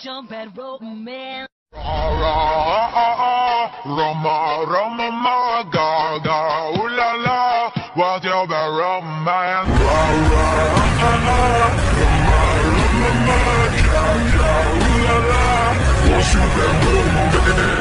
What's your bad romance? Roma, Roma, ma, gaga, ooh la la. What's your bad romance? Roma, Roma, ma, gaga, ooh la la. What's your bad romance?